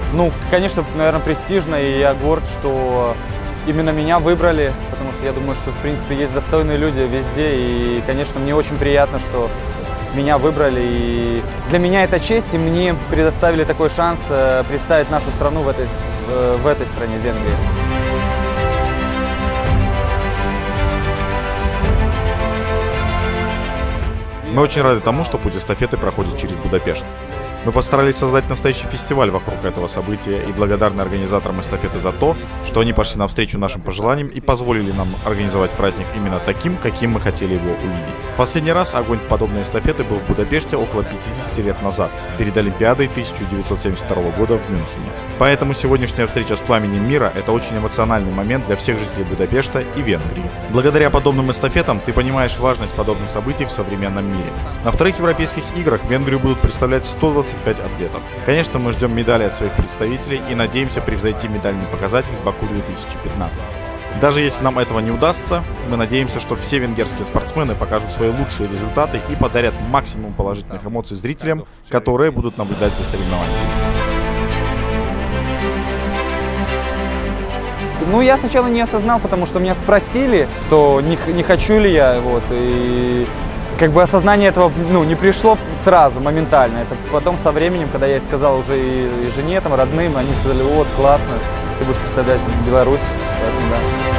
Ну, конечно, наверное, престижно, и я горд, что именно меня выбрали, потому что я думаю, что, в принципе, есть достойные люди везде, и, конечно, мне очень приятно, что меня выбрали, и для меня это честь, и мне предоставили такой шанс представить нашу страну в этой стране, в Венгрии. Мы очень рады тому, что путь эстафеты проходит через Будапешт. Мы постарались создать настоящий фестиваль вокруг этого события и благодарны организаторам эстафеты за то, что они пошли навстречу нашим пожеланиям и позволили нам организовать праздник именно таким, каким мы хотели его увидеть. В последний раз огонь подобной эстафеты был в Будапеште около 50 лет назад, перед Олимпиадой 1972 года в Мюнхене. Поэтому сегодняшняя встреча с пламенем мира – это очень эмоциональный момент для всех жителей Будапешта и Венгрии. Благодаря подобным эстафетам ты понимаешь важность подобных событий в современном мире. На вторых европейских играх Венгрию будут представлять 125 атлетов. Конечно, мы ждем медали от своих представителей и надеемся превзойти медальный показатель Баку 2015. Даже если нам этого не удастся, мы надеемся, что все венгерские спортсмены покажут свои лучшие результаты и подарят максимум положительных эмоций зрителям, которые будут наблюдать за соревнованиями. Ну, я сначала не осознал, потому что меня спросили, что не хочу ли я, вот, и как бы осознание этого, ну, не пришло сразу, моментально. Это потом со временем, когда я сказал уже и жене, там, родным, они сказали: вот, классно, ты будешь представлять Беларусь, поэтому, да.